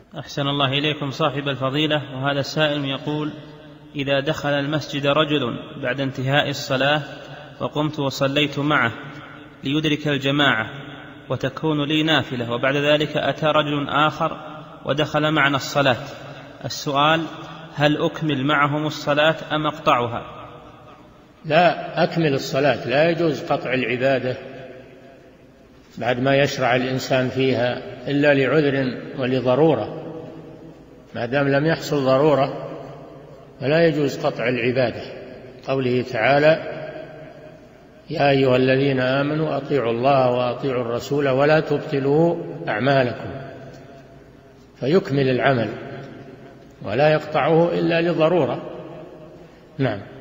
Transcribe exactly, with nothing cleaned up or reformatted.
أحسن الله إليكم صاحب الفضيلة. وهذا السائل يقول: إذا دخل المسجد رجل بعد انتهاء الصلاة وقمت وصليت معه ليدرك الجماعة وتكون لي نافلة، وبعد ذلك أتى رجل آخر ودخل معنا الصلاة، السؤال: هل أكمل معهم الصلاة أم أقطعها؟ لا، أكمل الصلاة، لا يجوز قطع العبادة بعد ما يشرع الإنسان فيها إلا لعذر ولضرورة. ما دام لم يحصل ضرورة فلا يجوز قطع العبادة. قوله تعالى: يا أيها الذين آمنوا أطيعوا الله وأطيعوا الرسول ولا تبطلوا أعمالكم، فيكمل العمل ولا يقطعه إلا لضرورة. نعم.